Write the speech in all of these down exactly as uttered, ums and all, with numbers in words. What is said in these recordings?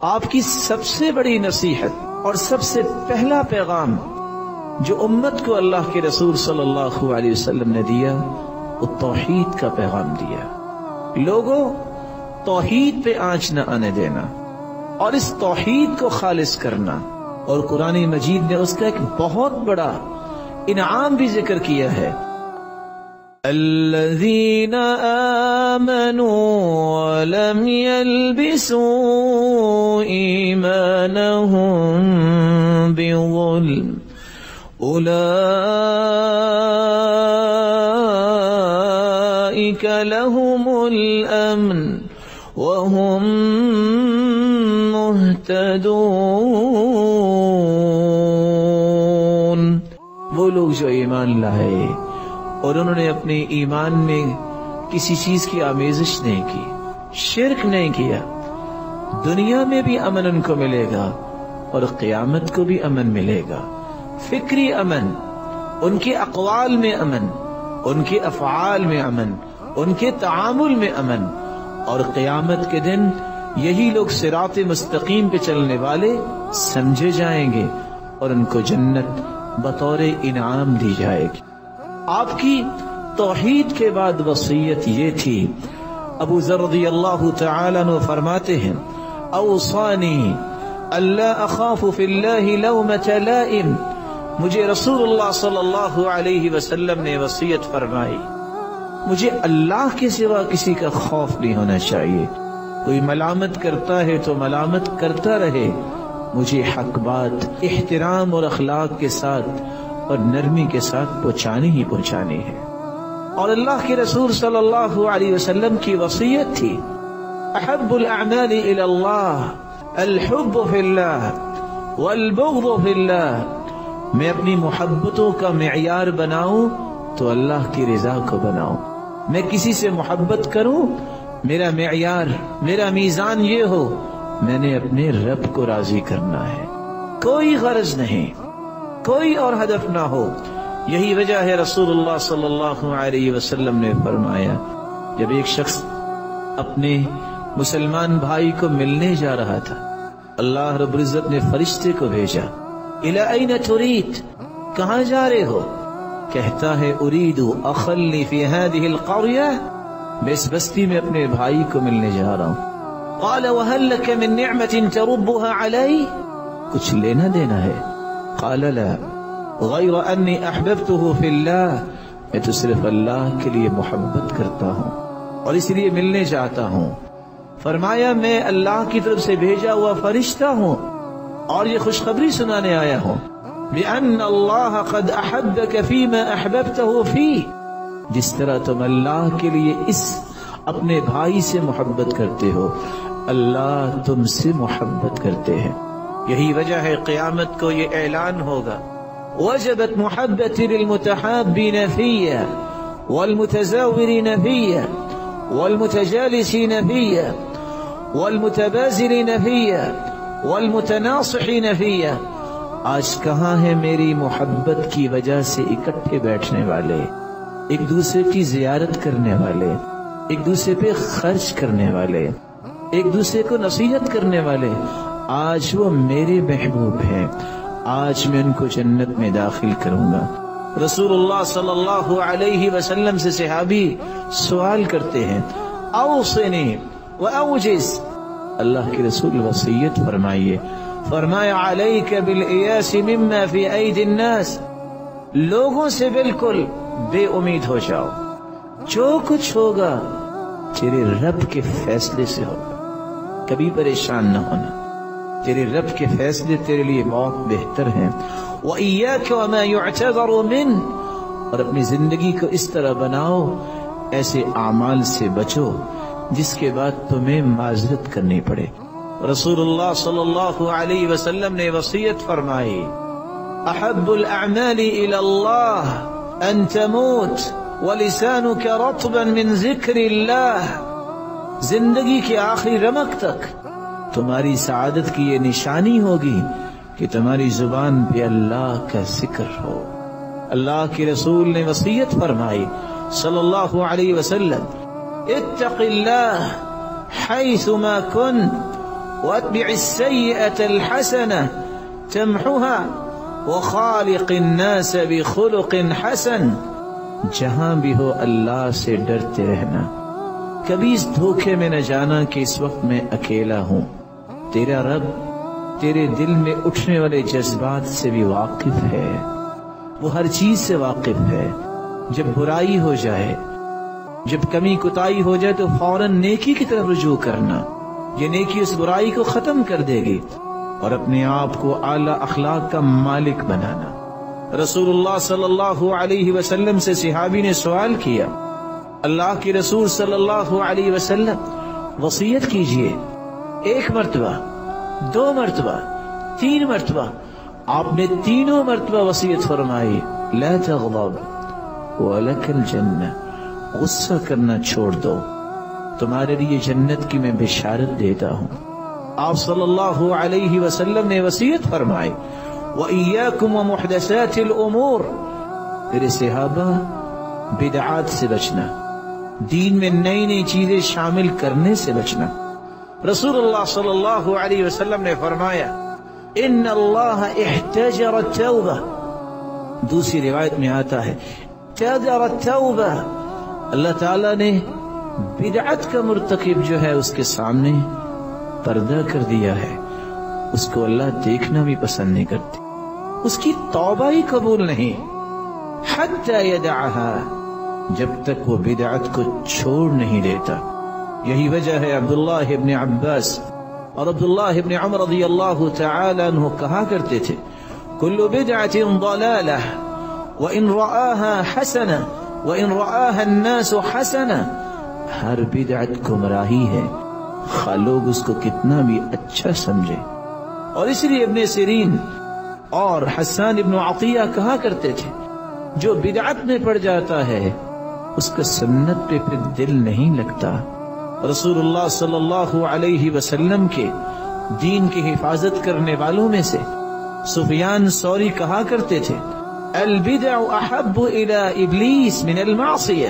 آپ کی سب سے بڑی نصیحت اور سب سے پہلا پیغام جو امت کو اللہ کے رسول صلی اللہ علیہ وسلم نے دیا وہ توحید کا پیغام دیا. لوگوں، توحید پہ آنچ نہ آنے دینا اور اس توحید کو خالص کرنا. اور قرآن مجید نے اس کا ایک بہت بڑا انعام بھی ذکر کیا ہے. الذین آمنوا ولم يلبسوا ایمانهم بظلم اولئک لهم الامن وهم مہتدون. وہ لوگ جو ایمان لائے اور انہوں نے اپنے ایمان میں کسی چیز کی آمیزش نہیں کی، شرک نہیں کیا، دنیا میں بھی امن ان کو ملے گا اور قیامت کو بھی امن ملے گا. فکری امن، ان کے اقوال میں امن، ان کے افعال میں امن، ان کے تعامل میں امن. اور قیامت کے دن یہی لوگ صراط مستقیم پہ چلنے والے سمجھے جائیں گے اور ان کو جنت بطور انعام دی جائے گی. آپ کی توحید کے بعد وصیت یہ تھی. ابو ذر رضی اللہ تعالیٰ عنہ فرماتے ہیں اوصانی الا اخاف فی اللہ لومۃ لائم. مجھے رسول اللہ صلی اللہ علیہ وسلم نے وصیت فرمائی مجھے اللہ کے سوا کسی کا خوف نہیں ہونا چاہیے. کوئی ملامت کرتا ہے تو ملامت کرتا رہے، مجھے حق بات احترام اور اخلاق کے ساتھ اور نرمی کے ساتھ پہنچانی ہی پہنچانی ہے. اور اللہ کے رسول صلی اللہ علیہ وسلم کی وصیت تھی احب الاعمال الى اللہ الحب فی اللہ والبغض فی اللہ. میں اپنی محبتوں کا معیار بناؤں تو اللہ کی رضا کو بناؤں. میں کسی سے محبت کروں، میرا معیار، میرا میزان یہ ہو میں نے اپنے رب کو راضی کرنا ہے، کوئی غرض نہیں، کوئی اور ہدف نہ ہو. یہی وجہ ہے رسول اللہ صلی اللہ علیہ وسلم نے فرمایا جب ایک شخص اپنے مسلمان بھائی کو ملنے جا رہا تھا، اللہ رب العزت نے فرشتے کو بھیجا. الی این ترید، کہاں جا رہے ہو؟ کہتا ہے ارید اخلی فی هذه القرية، میں اس بستی میں اپنے بھائی کو ملنے جا رہا ہوں. قال وهل لك من نعمة تربها علی، کچھ لینا دینا ہے؟ قال لا غیر انی احببته فی اللہ، میں تو صرف اللہ کے لیے محبت کرتا ہوں اور اس لیے ملنے جاتا ہوں. فرمایا میں اللہ کی طرف سے بھیجا ہوا فرشتہ ہوں اور یہ خوشخبری سنانے آیا ہوں بِأَنَّ اللَّهَ قَدْ أَحَبَّكَ فِي مَا أَحْبَبْتَهُ فِي، جس طرح تم اللہ کے لیے اس اپنے بھائی سے محبت کرتے ہو اللہ تم سے محبت کرتے ہیں. یہی وجہ ہے قیامت کو یہ اعلان ہوگا وجبت محبتی للمتحابین فیہ والمتزاورین فیہ والمتجالسین فیہ والمتبازلین فیہ والمتناصحین فیہ. آج کہاں ہے میری محبت کی وجہ سے اکٹھے بیٹھنے والے، ایک دوسرے کی زیارت کرنے والے، ایک دوسرے پہ خرچ کرنے والے، ایک دوسرے کو نصیحت کرنے والے؟ آج وہ میرے محبوب ہیں، آج میں ان کو جنت میں داخل کروں گا. رسول اللہ صلی اللہ علیہ وسلم سے صحابی سوال کرتے ہیں اوصنی واوجز، اللہ کے رسول وصیت فرمائیے. فرمایا علیک بالایاس مما فی ایدی الناس، لوگوں سے بالکل بے امید ہو جاؤ، جو کچھ ہوگا تیرے رب کے فیصلے سے ہوگا، کبھی پریشان نہ ہونا، تیرے رب کے فیصلے تیرے لیے بہت بہتر ہیں. وَإِيَّاكَ وَمَا يُعْتَذَرُ مِنْ، اور اپنی زندگی کو اس طرح بناؤ ایسے اعمال سے بچو جس کے بعد تمہیں معذرت کرنی پڑے. رسول اللہ صلی اللہ علیہ وسلم نے وصیت فرمائی احب الاعمال الى اللہ ان تموت ولسانك رطبا من ذکر اللہ. زندگی کے آخری رمق تک تمہاری سعادت کی یہ نشانی ہوگی کہ تمہاری زبان پہ اللہ کا ذکر ہو. اللہ کے رسول نے وصیت فرمائی صلی اللہ علیہ وسلم اتق اللہ حیث ما کنت وَأَتْبِعِ السَّيِّئَةَ الْحَسَنَةَ تَمْحُهَا وَخَالِقِ النَّاسَ بِخُلُقٍ حَسَنٍ. جہاں بھی ہو اللہ سے ڈرتے رہنا، کبھی اس دھوکے میں نہ جانا کہ اس وقت میں اکیلا ہوں. تیرا رب تیرے دل میں اٹھنے والے جذبات سے بھی واقف ہے، وہ ہر چیز سے واقف ہے. جب برائی ہو جائے، جب کمی کوتاہی ہو جائے تو فوراً نیکی کی طرف رجوع کرنا. یہ نیکی اس برائی کو ختم کر دے گی اور اپنے آپ کو اعلی اخلاق کا مالک بنانا. رسول اللہ صلی اللہ علیہ وسلم سے صحابی نے سوال کیا، اللہ کے رسول صلی اللہ علیہ وسلم وصیت کیجئے. ایک مرتبہ، دو مرتبہ، تین مرتبہ. آپ نے تینوں مرتبہ وصیت فرمائی، لا تغضب وَلَكَ الْجَنَّةُ. غصہ کرنا چھوڑ دو، تمہارے لیے جنت کی میں بشارت دیتا ہوں. آپ صلی اللہ علیہ وسلم نے وصیت فرمائی، وَإِيَّاكُمْ وَمُحْدَثَاتِ الْأُمُورِ. میرے صحابہ، بدعات سے بچنا، دین میں نئی نئی چیزیں شامل کرنے سے بچنا. رسول اللہ صلی اللہ علیہ وسلم نے فرمایا، ان اللہ احتجر التوبہ. دوسری روایت میں آتا ہے احتجر التوبہ، اللہ تعالیٰ نے بدعت کا مرتکب جو ہے اس کے سامنے پردہ کر دیا ہے. اس کو اللہ دیکھنا بھی پسند نہیں کرتی، اس کی توبہ ہی قبول نہیں. حتی یدعها، جب تک وہ بدعت کو چھوڑ نہیں دیتا. یہی وجہ ہے عبداللہ ابن عباس اور عبداللہ ابن عمر رضی اللہ تعالی عنہ کہا کرتے تھے، کل بدعت ضلالہ وان رآها حسنہ وان رآها الناس حسنہ. ہر بدعت گمراہی ہے، خواہ لوگ اس کو کتنا بھی اچھا سمجھے. اور اس لیے ابن سیرین اور حسان ابن عطیہ کہا کرتے تھے، جو بدعت میں پڑ جاتا ہے اس کا سنت پہ پھر دل نہیں لگتا. رسول اللہ صلی اللہ علیہ وسلم کے دین کی حفاظت کرنے والوں میں سے سفیان ثوری کہا کرتے تھے، البدع احب الى ابلیس من المعصیہ.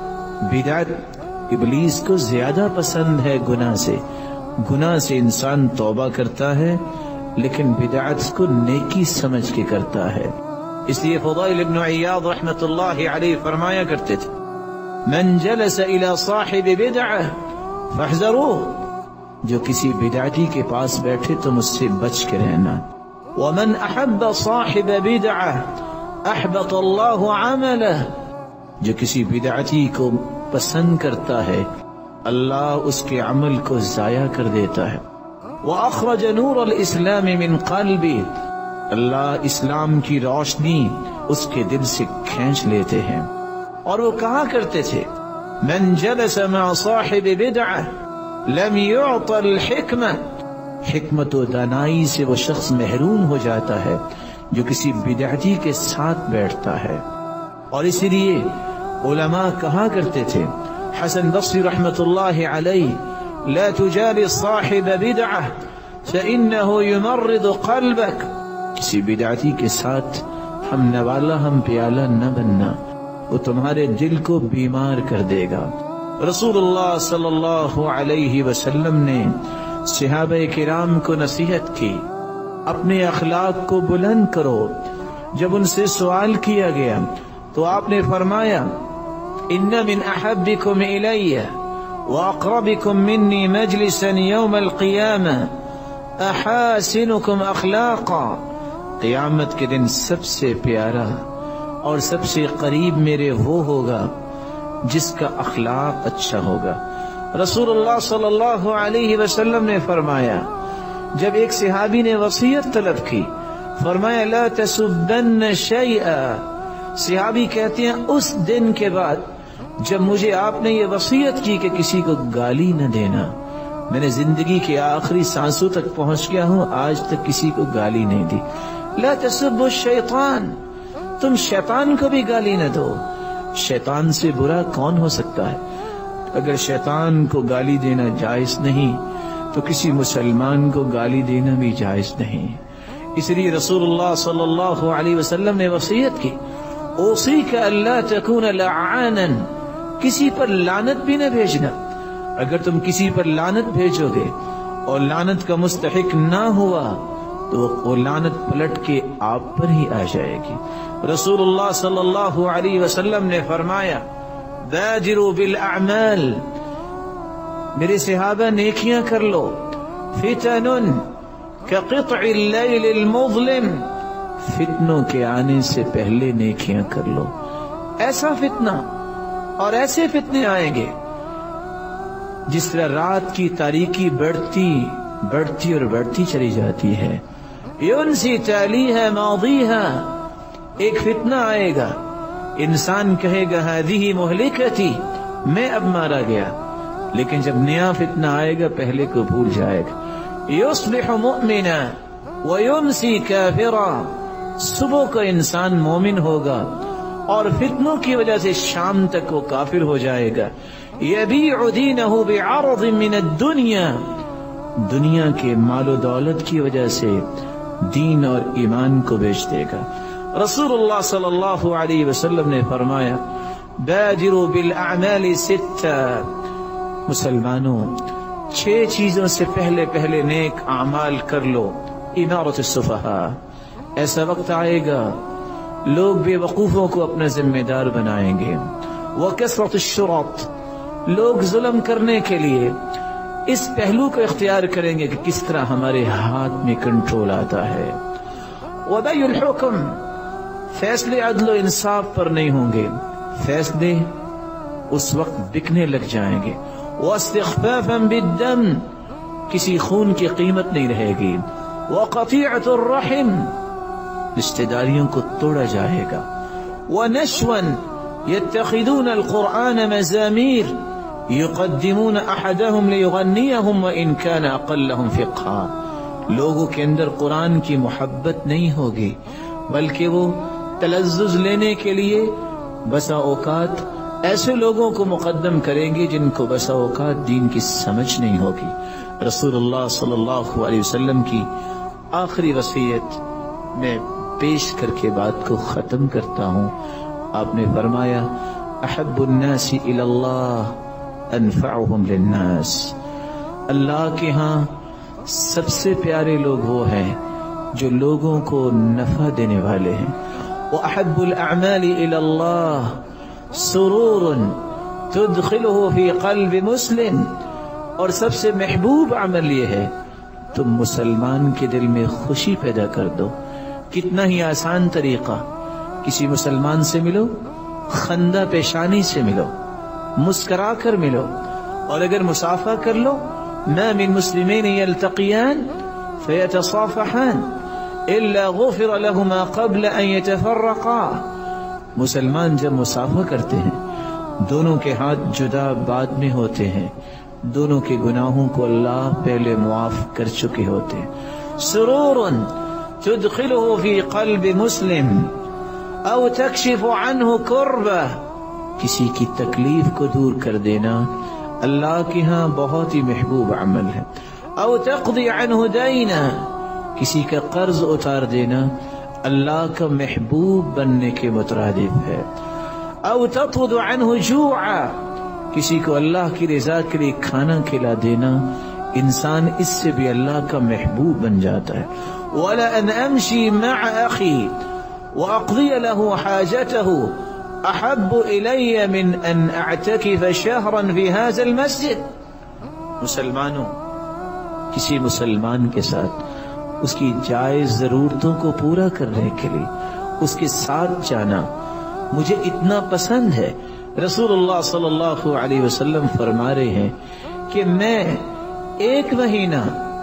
بدعت ابلیس کو زیادہ پسند ہے گناہ سے. گناہ سے انسان توبہ کرتا ہے لیکن بدعت کو نیکی سمجھ کے کرتا ہے. اس لیے فضیل ابن عیاض رحمت اللہ علیہ فرمایا کرتے تھے، من جلس الى صاحب بدعہ فاحذروه. جو کسی بدعتی کے پاس بیٹھے تم اس سے بچ کے رہنا. ومن احب صاحب بدعہ احبط اللہ عملہ. جو کسی بدعتی کو پسند کرتا ہے اللہ اس کے عمل کو ضائع کر دیتا ہے. وَأَخْرَجَ نُورَ الْإِسْلَامِ مِنْ قَلْبِ. اللہ اسلام کی روشنی اس کے دل سے کھینچ لیتے ہیں. اور وہ کہا کرتے تھے، من جلس مع صاحب بدعہ لم يعط الحکمہ. حکمت و دانائی سے وہ شخص محروم ہو جاتا ہے جو کسی بدعتی کے ساتھ بیٹھتا ہے. اور اسی لیے علماء کہا کرتے تھے، حسن بصری رحمت اللہ علیہ، لا تجالس صاحب بدعہ فإنه يمرض قلبك. کسی بدعتی کے ساتھ ہم نوالا ہم پیالہ نہ بننا، وہ تمہارے دل کو بیمار کر دے گا. رسول اللہ صلی اللہ علیہ وسلم نے صحابہ کرام کو نصیحت کی، اپنے اخلاق کو بلند کرو. جب ان سے سوال کیا گیا تو آپ نے فرمایا، ان من احبکم الی واقربکم منی مجلسا یوم القیامہ احاسنکم اخلاقا. قیامت کے دن سب سے پیارا اور سب سے قریب میرے وہ ہوگا جس کا اخلاق اچھا ہوگا. رسول اللہ صلی اللہ علیہ وسلم نے فرمایا، جب ایک صحابی نے وصیت طلب کی، فرمایا لا تسبن شیئا. صحابی کہتے ہیں اس دن کے بعد جب مجھے آپ نے یہ وصیت کی کہ کسی کو گالی نہ دینا، میں نے زندگی کے آخری سانسوں تک پہنچ گیا ہوں، آج تک کسی کو گالی نہیں دی. لا تسبوا الشیطان. تم شیطان کو بھی گالی نہ دو. شیطان سے برا کون ہو سکتا ہے؟ اگر شیطان کو گالی دینا جائز نہیں تو کسی مسلمان کو گالی دینا بھی جائز نہیں. اس لیے رسول اللہ صلی اللہ علیہ وسلم نے وصیت کی، اوصیک الا تکون لعانا. کسی پر لعنت بھی نہ بھیجنا. اگر تم کسی پر لعنت بھیجو گے اور لعنت کا مستحق نہ ہوا تو وہ لعنت پلٹ کے آپ پر ہی آ جائے گی۔ رسول اللہ صلی اللہ علیہ وسلم نے فرمایا بادروا بالاعمال، میرے صحابہ نیکیاں کر لو، فتن کقطع اللیل المظلم، فتنوں کے آنے سے پہلے نیکیاں کر لو۔ ایسا فتنہ اور ایسے فتنے آئیں گے جس طرح رات کی تاریکی بڑھتی بڑھتی اور بڑھتی چلی جاتی ہے۔ یونسی تالیہا ماضیہا، ایک فتنہ آئے گا، انسان کہے گا ہذہ مہلکتی، میں اب مارا گیا، لیکن جب نیا فتنہ آئے گا پہلے کو بھول جائے گا۔ یصبح مؤمنا ویمسی کافرا، صبح کو انسان مومن ہوگا اور فتنوں کی وجہ سے شام تک وہ کافر ہو جائے گا۔ یبیع دینہ بعرض من الدنیا، دنیا کے مال و دولت کی وجہ سے دین اور ایمان کو بیچ دے گا۔ رسول اللہ صلی اللہ علیہ وسلم نے فرمایا بادروا بالاعمال ستہ، مسلمانوں چھ چیزوں سے پہلے پہلے نیک اعمال کر لو۔ امارۃ السفہاء، ایسا وقت آئے گا لوگ بے وقوفوں کو اپنا ذمہ دار بنائیں گے۔ وکثرۃ الشرط، لوگ ظلم کرنے کے لیے اس پہلو کو اختیار کریں گے کہ کس طرح ہمارے ہاتھ میں کنٹرول آتا ہے۔ وبیع الحکم، فیصلے عدل و انصاف پر نہیں ہوں گے، فیصلے اس وقت بکنے لگ جائیں گے۔ واستخفافا بالدم، کسی خون کی قیمت نہیں رہے گی۔ وقطیعۃ الرحم، رشتہ داریوں کو توڑا جائے گا۔ ونشوا يتخذون القرآن مزامیر يقدمون احدهم ليغنيهم وان كان اقلهم فقها، لوگوں کے اندر قرآن کی محبت نہیں ہوگی بلکہ وہ تلذذ لینے کے لیے بسا اوقات ایسے لوگوں کو مقدم کریں گے جن کو بسا اوقات دین کی سمجھ نہیں ہوگی۔ رسول اللہ صلی اللہ علیہ وسلم کی آخری وصیت میں پیش کر کے بات کو ختم کرتا ہوں۔ آپ نے فرمایا احب الناس الی اللہ انفعهم للناس، اللہ کے ہاں سب سے پیارے لوگ وہ ہیں جو لوگوں کو نفع دینے والے ہیں۔ وأحب الأعمال إلى الله سرور تدخله في قلب مسلم، اور سب سے محبوب عمل یہ ہے تم مسلمان کے دل میں خوشی پیدا کر دو۔ کتنا ہی آسان طریقہ، کسی مسلمان سے ملو، خندہ پیشانی سے ملو، مسکرا کر ملو، اور اگر مصافحہ کر لو، ما من مسلمین یلتقیان فیتصافحان الا غفر لهما قبل ان يتفرقا، مسلمان جب مصافحہ کرتے ہیں دونوں کے ہاتھ جدا بعد میں ہوتے ہیں، دونوں کے گناہوں کو اللہ پہلے معاف کر چکے ہوتے ہیں۔ سرور تدخله في قلب مسلم او تکشف عنه کربہ، کسی کی تکلیف کو دور کر دینا اللہ کے ہاں بہت ہی محبوب عمل ہے۔ او تقضی عنہ دینا، کسی کا قرض اتار دینا اللہ کا محبوب بننے کے مترادف ہے۔ او تطرد عنہ جوعا، کسی کو اللہ کی رضا کے لیے کھانا کھلا دینا، انسان اس سے بھی اللہ کا محبوب بن جاتا ہے۔ وَلَأَنْ أَمْشِي مَعَ أَخِي وَأَقْضِيَ لَهُ حَاجَتَهُ أَحَبُّ إِلَيَّ مِنْ أَنْ أَعْتَكِفَ شَهْرًا فِي هَذَا الْمَسْجِدِ، مسلمانوں کسی مسلمان کے ساتھ اس کی جائز ضرورتوں کو پورا کرنے کے لیے اس کے ساتھ جانا مجھے اتنا پسند ہے۔ رسول اللہ صلی اللہ علیہ وسلم فرما رہے ہیں کہ میں ایک مہینہ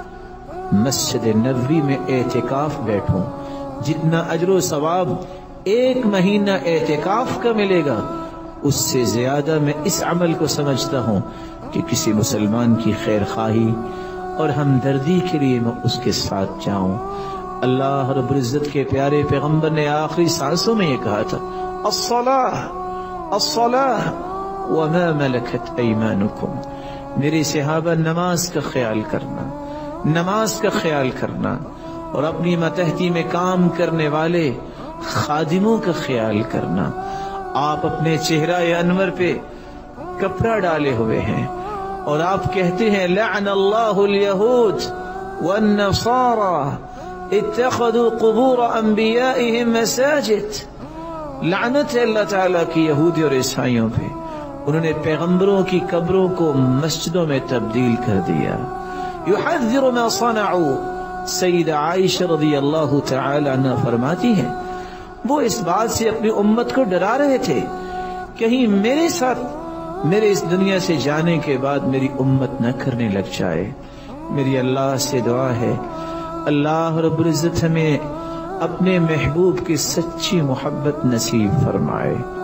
مسجد نبوی میں اعتکاف بیٹھوں، جتنا اجر و ثواب ایک مہینہ اعتکاف کا ملے گا اس سے زیادہ میں اس عمل کو سمجھتا ہوں کہ کسی مسلمان کی خیر خواہی اور ہمدردی کے لیے میں اس کے ساتھ جاؤں۔ اللہ رب العزت کے پیارے پیغمبر نے آخری سانسوں میں یہ کہا تھا الصلاۃ الصلاۃ وما ملکت ایمانکم، میرے صحابہ نماز کا خیال کرنا، نماز کا خیال کرنا، اور اپنی ماتحتی میں کام کرنے والے خادموں کا خیال کرنا۔ آپ اپنے چہرہ انور پہ کپڑا ڈالے ہوئے ہیں اور آپ کہتے ہیں لعن اللہ الیہود والنصارى اتخذوا قبور انبیائهم مساجد، لعنت ہے اللہ تعالیٰ کی یہودی اور عیسائیوں پہ، انہوں نے پیغمبروں کی قبروں کو مسجدوں میں تبدیل کر دیا۔ یحذر ما صنعوا، سیدہ عائشہ رضی اللہ تعالی عنہ فرماتی ہیں وہ اس بات سے اپنی امت کو ڈرا رہے تھے کہیں میرے ساتھ میرے اس دنیا سے جانے کے بعد میری امت نہ کرنے لگ جائے۔ میری اللہ سے دعا ہے اللہ رب العزت ہمیں اپنے محبوب کی سچی محبت نصیب فرمائے۔